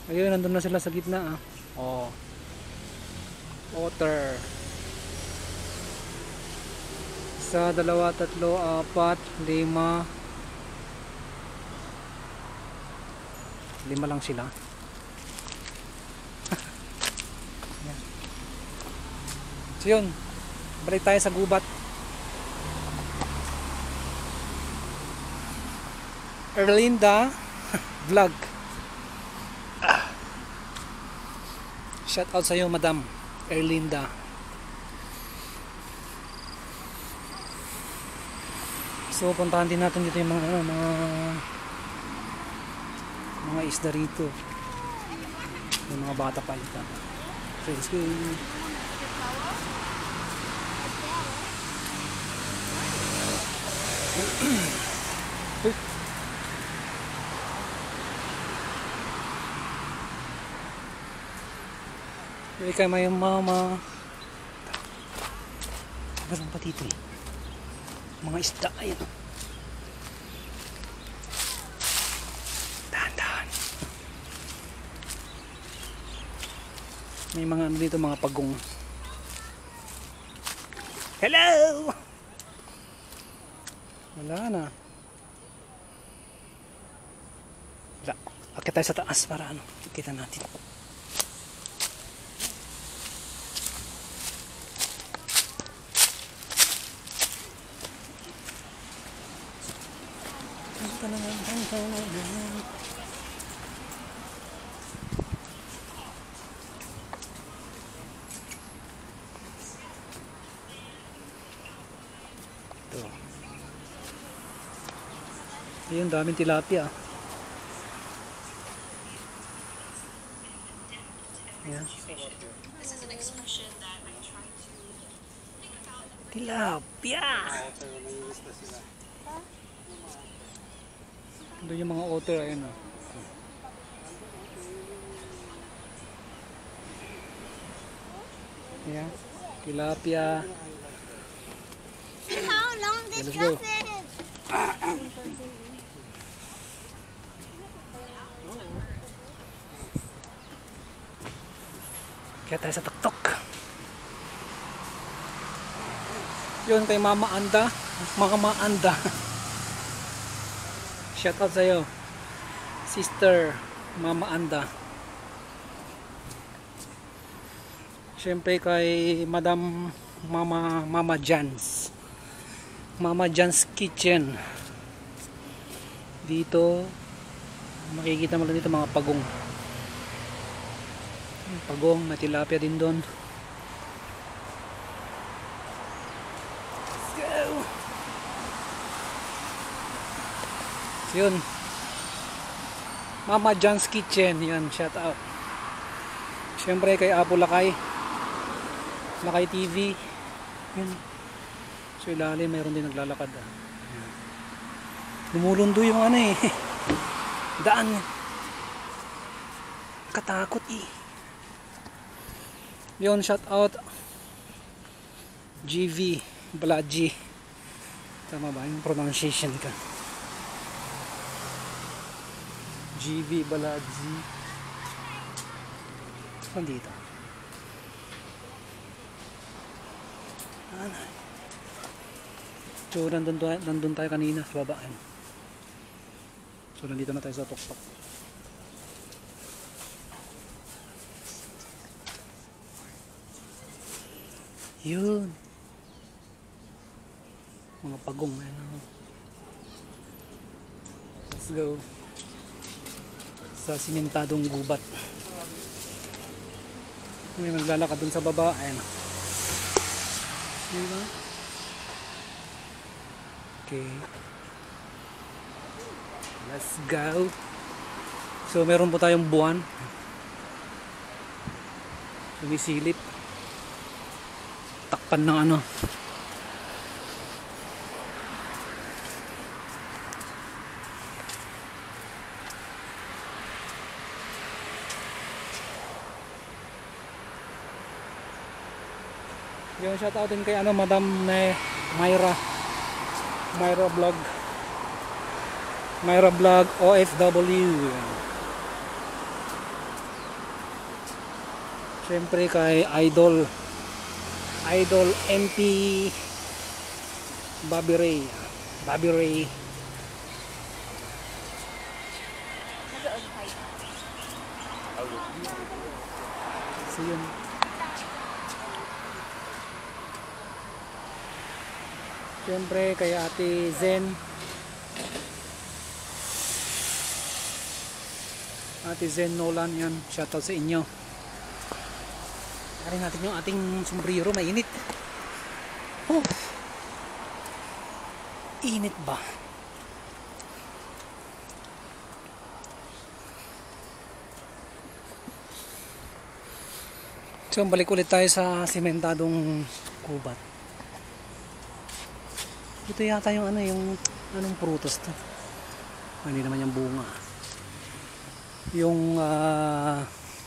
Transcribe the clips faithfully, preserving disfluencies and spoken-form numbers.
Ayun, nandun na sila sa gitna ah. Oh. Otter. Isa, dalawa, tatlo, apat, lima. Lima lang sila. So yun, balik tayo sa gubat. Erlinda vlog. Shout out sa iyo, Madam Erlinda. So puntahan din natin dito yung mga ano, mga mga isda rito. Yung mga bata pa ito. So let's go. Ika may mama. Meron pa dito eh. Mga isda. Ayan. Dahan-dahan. May mga ano dito, mga pagong. Hello! Wala na. Wala. Akit tayo sa taas para ano, kita natin. Ito. Ayun, daming tilapia. Ayan. Tilapia! Doon yung mga otter, ayun o. Ayan, tilapia. How long Okay, this let's go. truck is? Kaya tayo sa tuktok. Yun kay Mama Anda. Mama Anda. Shout out sa'yo, Sister Mama Anda. Siyempre kay Madam Mama Mama Jan's Mama Jan's Kitchen. Dito makikita mo lang dito mga pagong. Pagong, may tilapia din doon. Let's go. Yun, Mama John's Kitchen. Yan, shout out. Siyempre kay Apo Lakay, Lakay T V. Yun. So ilalim mayroon din naglalakad ah. Lumulundo yung ano eh daan. Katakot eh. Yun, shout out G V Balaji. Tama ba yung pronunciation ka? G V Balaji. Saan dito? Ano? So nandun, nandun tayo kanina sa baba. So nandito na tayo sa tuktok. Yun. Mga pagong. Ayun. Let's go. Sa simentadong gubat. May maglalakad dun sa baba. Ayun. Diba? Okay. Let's go. So meron po tayong buwan. Sumisilip. Takpan ng ano. Yung shoutout din kay ano, Madam na Myra. Myra Vlog. Myra Vlog O F W. Siyempre kay Idol Idol M P Bobby Ray. Bobby Ray. So yun. Siyempre kay Ate Zen. Ate Zen Nolan, yan. Shoutout sa inyo. Arin natin yung ating sombrero, mainit. Oh. Init ba? So balik ulit tayo sa sementadong gubat. Ito yata yung ano, yung anong prutas to. Ah, hindi naman yung bunga. Yung uh,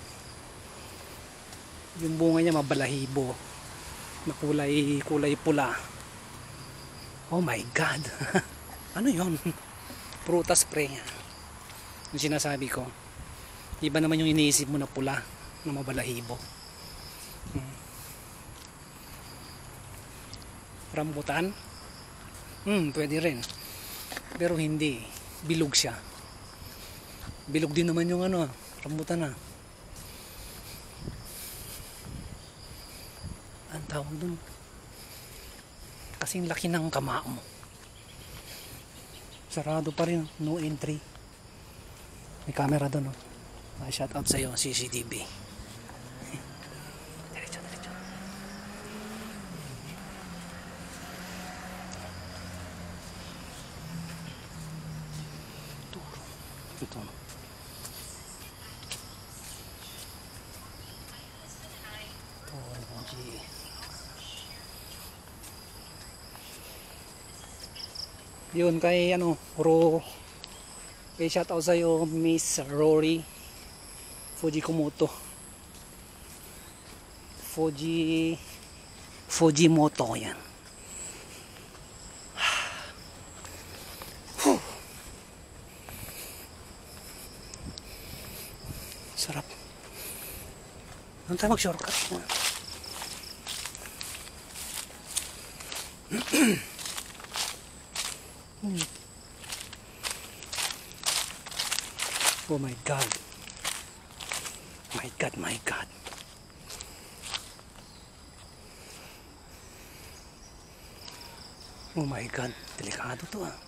yung bunga niya mabalahibo na kulay kulay pula. Oh my god. Ano yon? Prutas pre. Yung sinasabi ko, iba naman yung iniisip mo na pula na mabalahibo. hmm. Rambutan, hmm, pwede rin, pero hindi, bilog siya. Bilog din naman yung ano, rambutan na. Ang tawag dun, kasing laki ng kama mo. Sarado pa rin, no entry. May camera dun, no? May shout out sa'yo, C C T V. Diretso, diretso. Turo. Ito. Toji. Yun kay ano, Ro. Kay shout out sa'yo, Miss Rory Fujimoto. Fuji Fujimoto yan. Sarap. Ano tayo mag-shortcut? hmm. Oh my god. My god, my god. Oh my god, delikado to ah.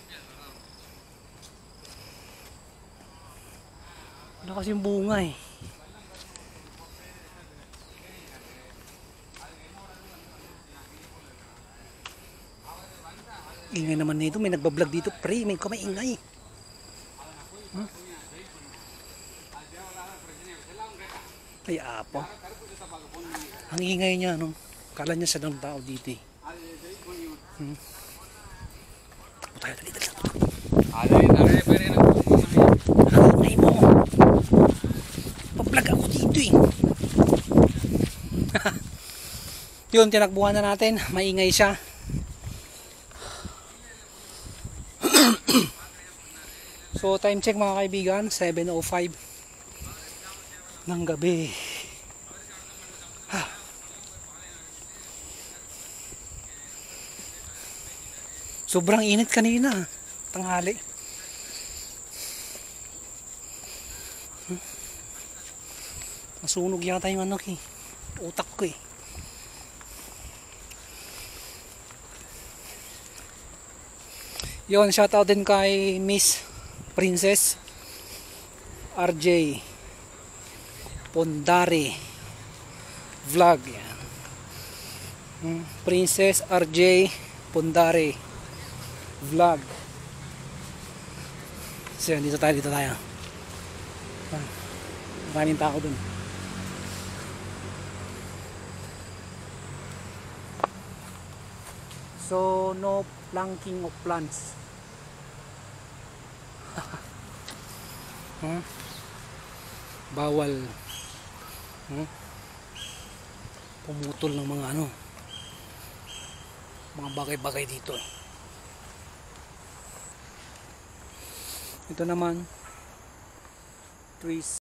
Wala kasi yung bunga eh. Ingay naman nito, may nagbablog dito pre, may kumaingay. Hmm? Ay apo. Ang ingay niya no. Kala niya sa ng tao dito eh. Hmm. Takbo tayo, dali dali. Ay mo. Pa-vlog ako dito eh. Yun, tinakbuhan na natin. Maingay siya. So time check mga kaibigan, seven oh five ng gabi. Ha. Sobrang init kanina, tanghali. Hmm. Nasunog yata yung ano eh, utak ko eh. Yun, shoutout din kay Miss Princess R J Pondare Vlog yan. Hmm. Princess R J Pondare Vlog. So dito tayo, dito tayo. Ah, maraming tao dun. So no planking of plants. huh? Bawal huh? Pumutol ng mga ano, mga bagay-bagay dito eh. Ito naman trees.